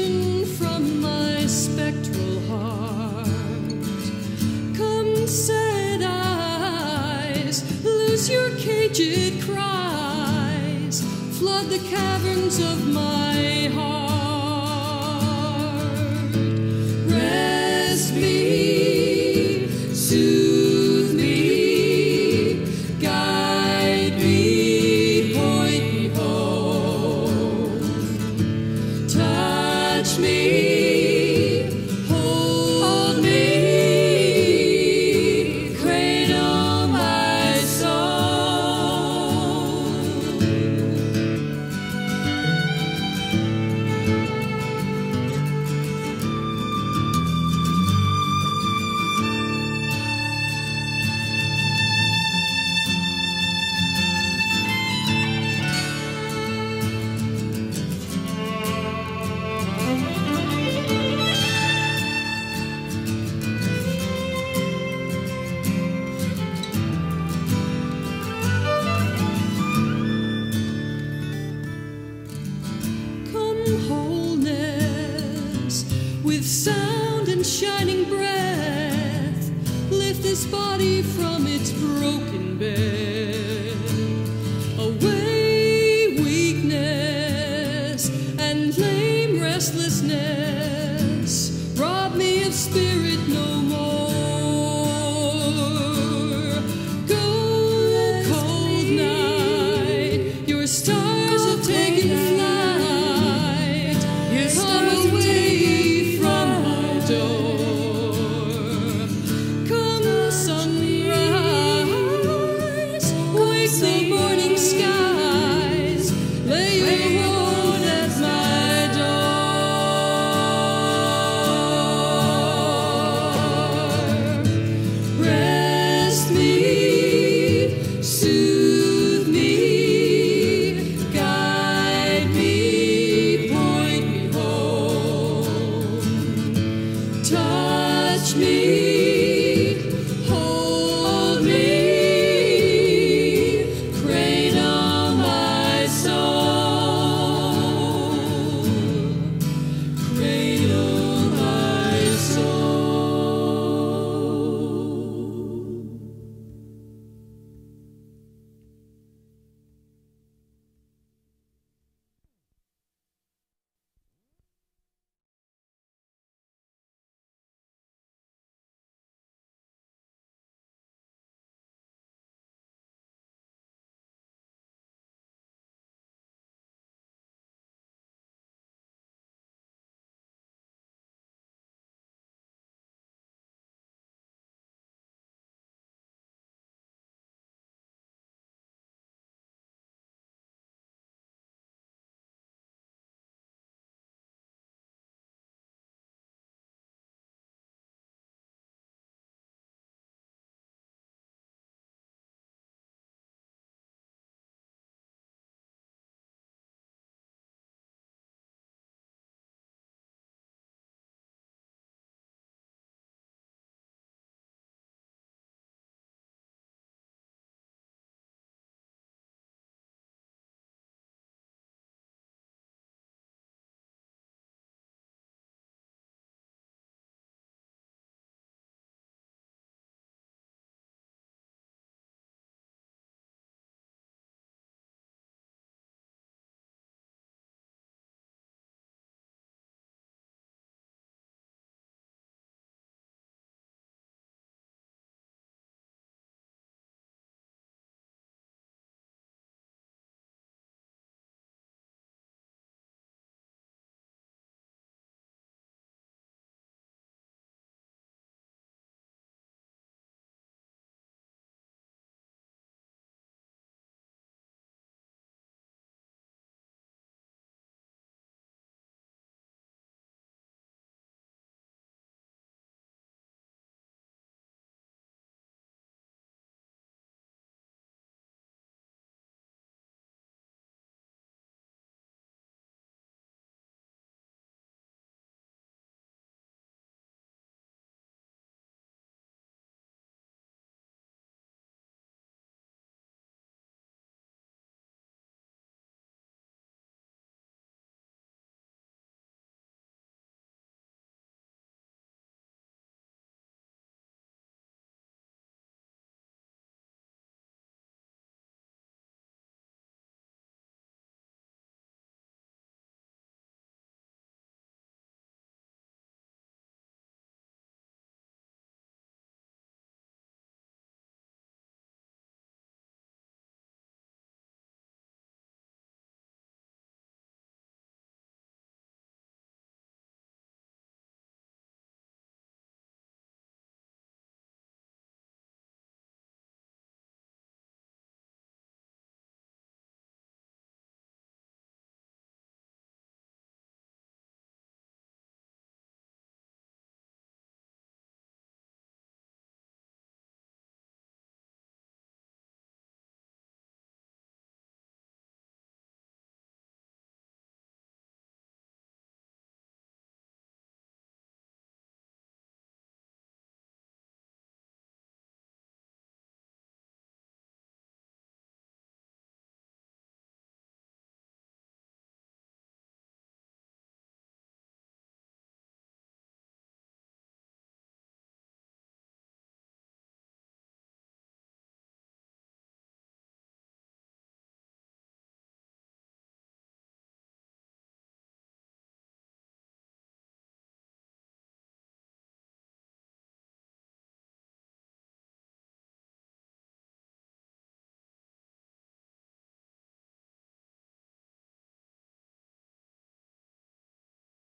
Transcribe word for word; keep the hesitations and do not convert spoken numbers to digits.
hasten from my spectral heart. Come, sad eyes, loose your caged cries, flood the caverns of my heart. Rest me, soothe me, guide me, point me home. Touch me, hold me, cradle my soul. Wholeness, with sound and shining breath, lift this body from its broken bed. Away weakness and lame restlessness, rob me of spirit no more. Go, cold night, your stars have taken flight. Come away from my door. Come sunrise, wake the morning skies, lay your load at my door. Rest me, soothe me, guide me, point me home. Touch me.